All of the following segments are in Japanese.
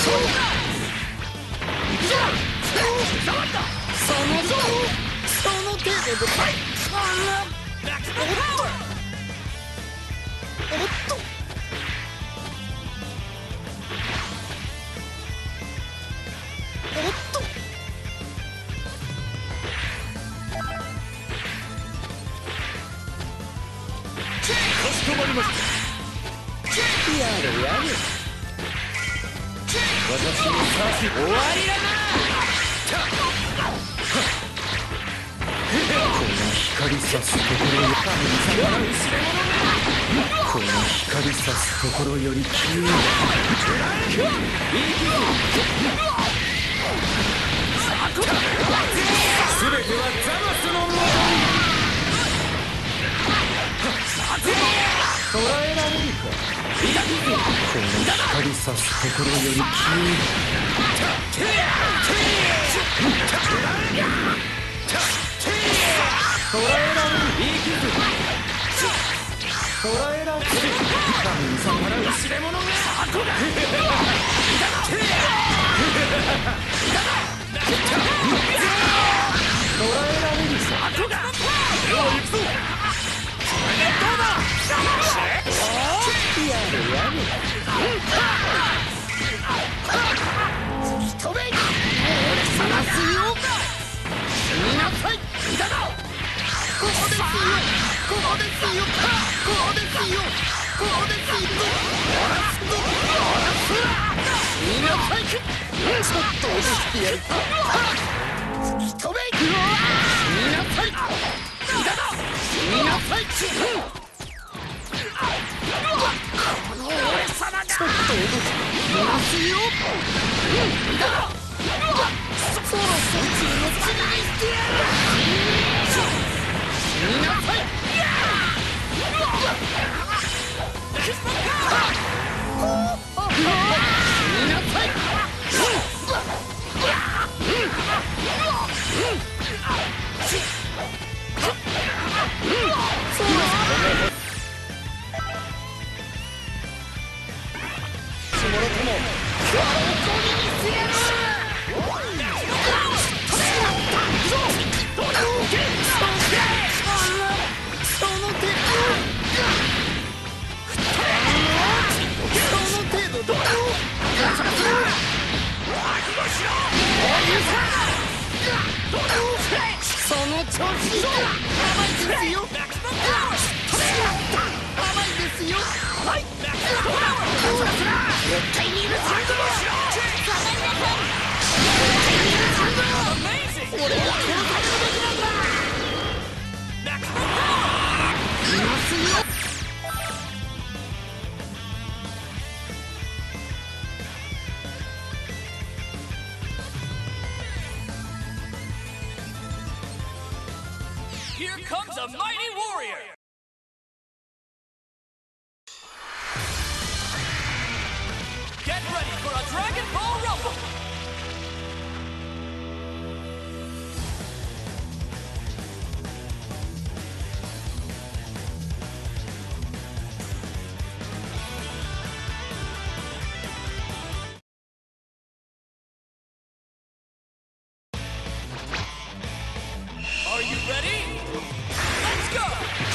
Here comes a mighty warrior! Get ready for a Dragon Ball Rumble! Are you ready? Let's go!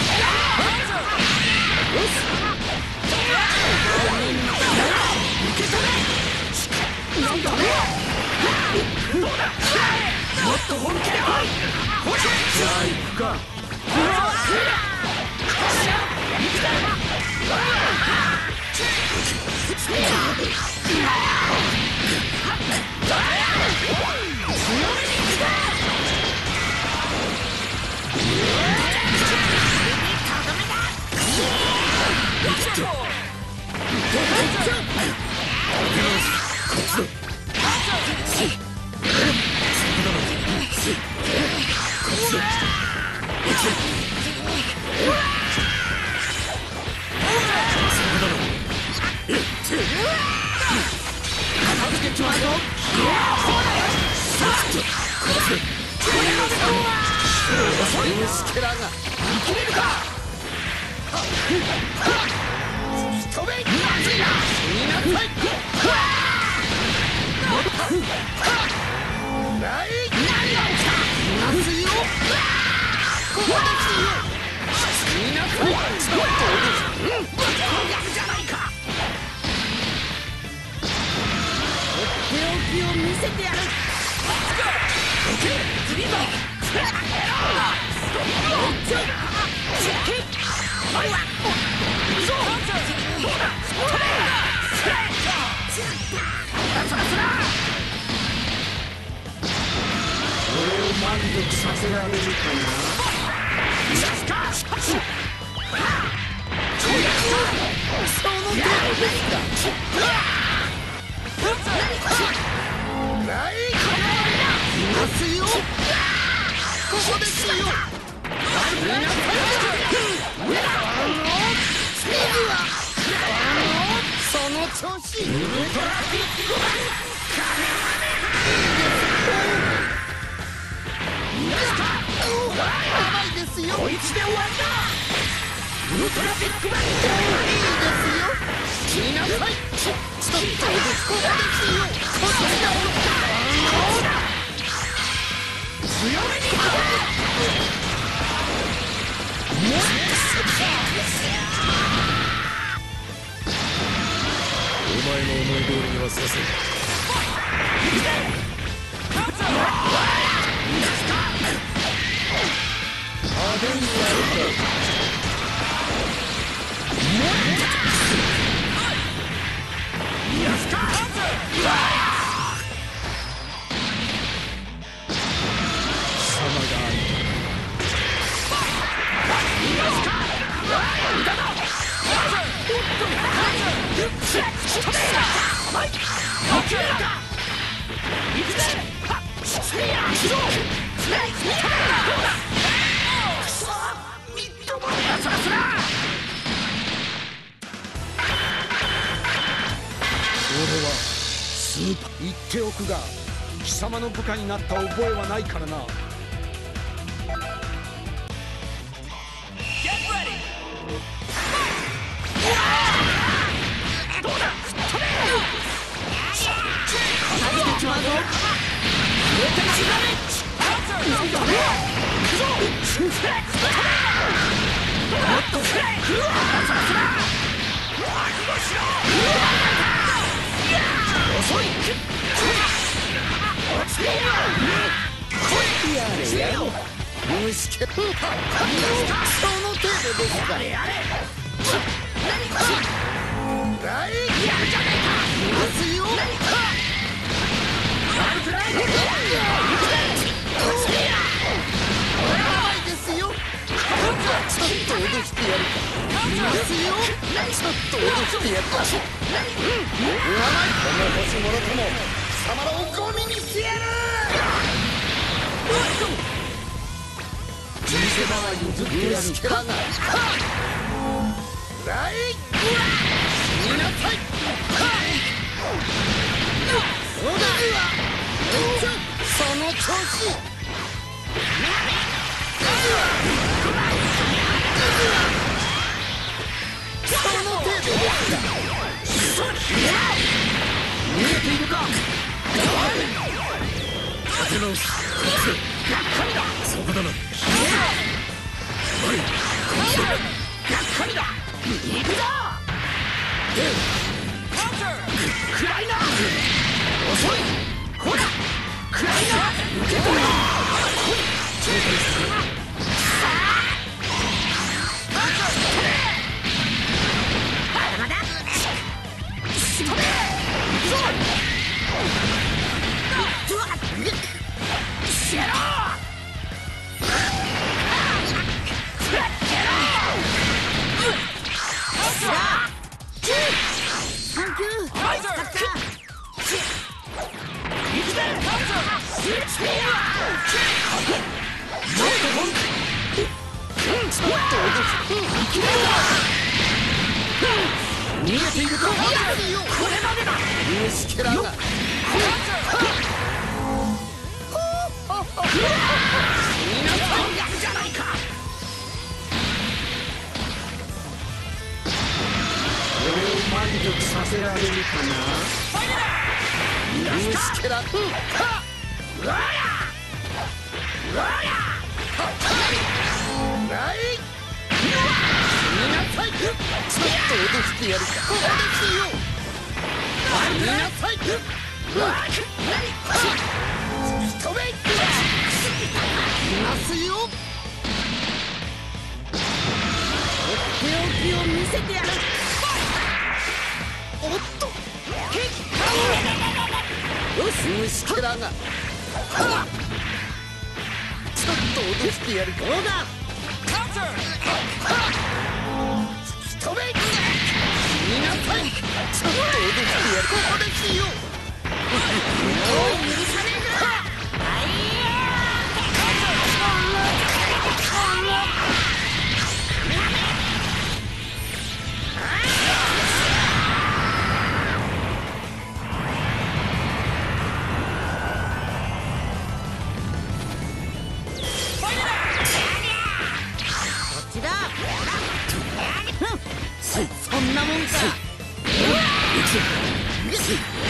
もっと本気で来い！じゃあ行くか。 満足させられるかな。その程度ですか。いますよ。ここですよ。その調子。ウルトラビッグバンやばいですよ。こいつで終わりだ。ウルトラビッグバンいいですよ。気になさい。ちょっとここですよ。こっちだ。強めにお前の思い通りにはさせん。言っておくが、貴様の部下になった覚えはないからな。 満足させられるかな。 虫けら。ちょっと脅してやるか。ここですよ。見なさい。飛べ。いますよ。とっておきを見せてやる。おっと。よし虫けらが。ちょっと脅してやるか。どうだ。飛べ。見なさい。ちょっと脅してやる。ここですよ。もう許さねえな。そんなもんか。